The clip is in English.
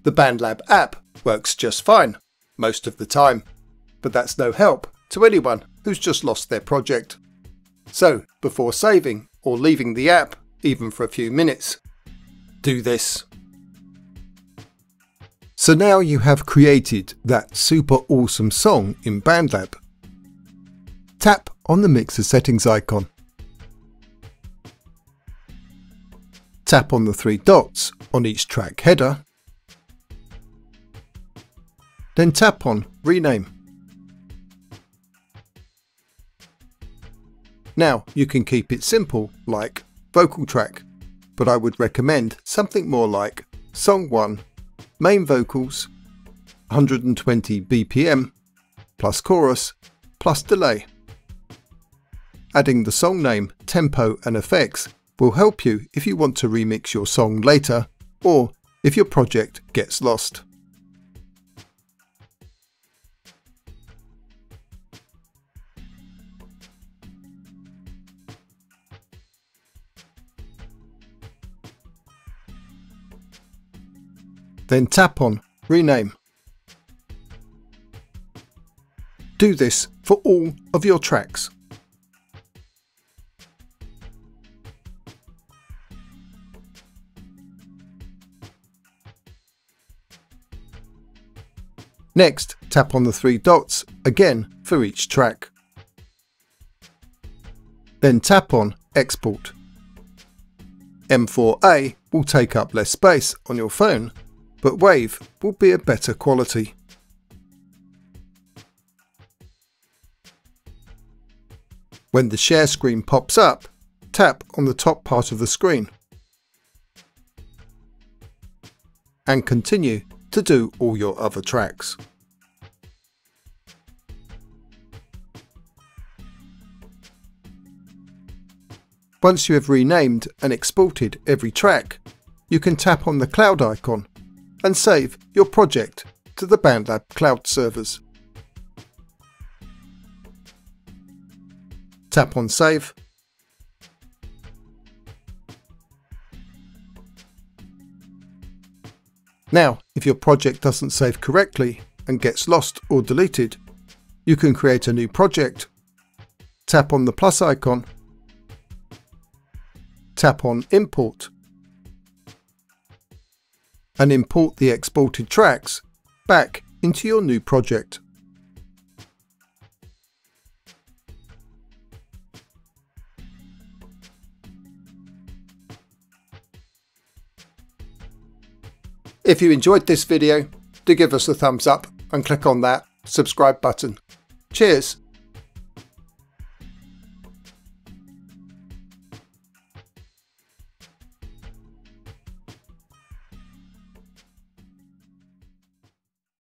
The bandlab app works just fine most of the time, but that's no help to anyone who's just lost their project. So before saving or leaving the app, even for a few minutes, do this. So now you have created that super awesome song in bandlab. Tap on the mixer settings icon. Tap on the three dots on each track header. Then tap on Rename. Now you can keep it simple like vocal track, but I would recommend something more like Song 1, main vocals, 120 BPM, plus chorus, plus delay. Adding the song name, tempo and effects will help you if you want to remix your song later or if your project gets lost. Then tap on Rename. Do this for all of your tracks. Next, tap on the three dots again for each track. Then tap on Export. M4A will take up less space on your phone, but WAV will be a better quality. When the share screen pops up, tap on the top part of the screen and continue to do all your other tracks. Once you have renamed and exported every track, you can tap on the cloud icon and save your project to the bandlab cloud servers. Tap on Save. Now, if your project doesn't save correctly and gets lost or deleted, you can create a new project. Tap on the plus icon. Tap on Import. And import the exported tracks back into your new project. If you enjoyed this video, do give us a thumbs up and click on that subscribe button. Cheers!